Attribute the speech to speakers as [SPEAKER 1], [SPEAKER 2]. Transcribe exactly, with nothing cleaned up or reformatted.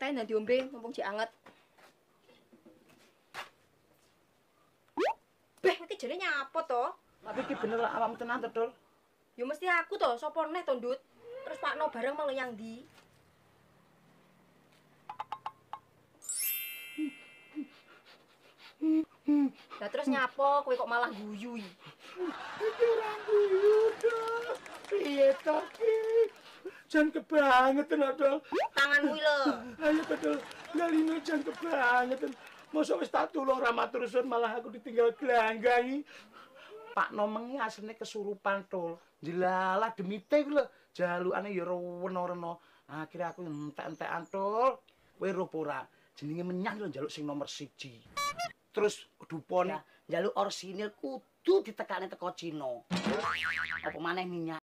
[SPEAKER 1] kae nanti diombe mumpung jek anget. Beh, iki jane nyapa to?
[SPEAKER 2] Tapi iki bener awakmu tenan to, Dul?
[SPEAKER 1] Ya mesti aku to, sapa neh to, Ndut? Terus Pakno bareng mau yang ndi? Lah terus nyapa kowe kok malah guyu iki?
[SPEAKER 2] Iki ora guyu, Dul. Piye to iki? Jan kebangetan, Dul.
[SPEAKER 1] Tanganmu lho.
[SPEAKER 2] Ayo to, Dul. Ngalino jan kebangetan. Mosok wis tak tulung ra matur suwun malah aku ditinggal gelanggangi. Pak Nomengi asline kesurupan, Dul. Jelalah demite ku lho, jalukane ya rena-rena. Akhire aku entek-entekan, Dul. Kowe ro ora? Jenenge menyang lho njaluk sing nomor siji. Terus dupone
[SPEAKER 3] njaluk orsinil kudu ditekane teko Cina. Apa maneh minyak